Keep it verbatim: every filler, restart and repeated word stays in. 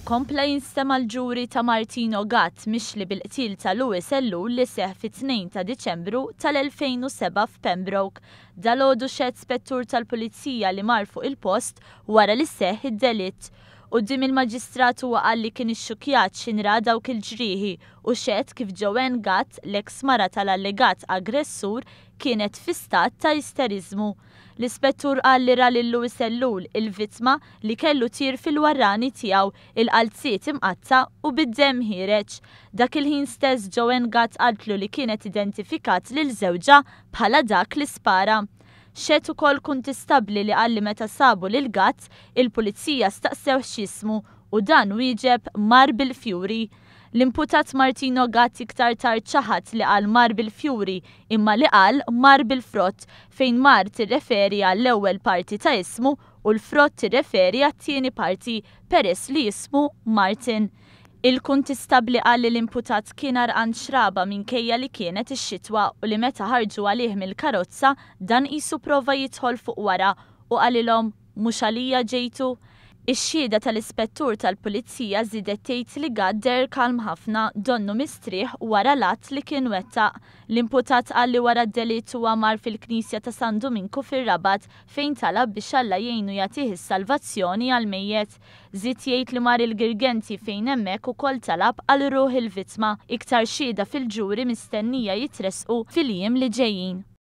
Kompla jinstema l-ġuri ta' Martino Gatt mixli bil-qtil ta' Louis Ellul li seħħ fit-tnejn ta' Dicembru tal-elfejn u seba' f'Pembroke. Dalgħodu xehed spettur tal-Pulizija li mar fuq il-post wara li seħħ id-delitt. Quddiem il-Maġistrat huwa qal li kien ixxukkjat x'inra dawk il-ġrieħi u xehed kif Joan Gatt, l-eks mara tal-allegat aggressur, kienet fi stat ta' isteriżmu. L-ispettur qal li ra lil Louis Ellul, il-vittma li kellu tir fil-warrani tiegħu il-qalziet imqatta u bid-demm ħireġ. Dak il-ħin stess Joan Gatt qaltlu li kienet identifikat lil żewġa bħala dak li spara. Xed ukoll kuntistabbli li qal li meta sabu lil Gatt, il-pulizija staqsew x'ismu u dan wieġeb mar bil-fjuri. L-imputat Martino Gatt iktar tard ċaħat li qal mar bil-fjuri imma li qal mar bil-frott fejn mar tirreferi għall-ewwel parti ta' ismu u l-frott tirreferi għat-tieni parti peress li ismu Martin. Il-kuntistabbli qal li l-imputat kien arqan xraba minkejja li kienet ix-xitwa u li meta ħarġu għalih mill-karozza dan qisu prova jidħol fuq wara u qalilhom mhux għalija ġejtu. Ix-xhieda tal-ispettur tal-Pulizija żiedet tgħid li Gatt der kalm ħafna donnu mistrieħ wara l-att li kien wettaq. L-imputat qal li wara d-delitt huwa mar fil-Knisja ta' San Dominku fir-Rabat fejn talab biex Alla jgħinu jagħtih is-salvazzjoni għall-mejjed. Żied jgħid li mar il-Girgenti fejn hemmhekk ukoll talab għal ruħ il-vittma. Iktar xhieda fil-ġuri mistennija jitresqu fil-jiem li ġejjin.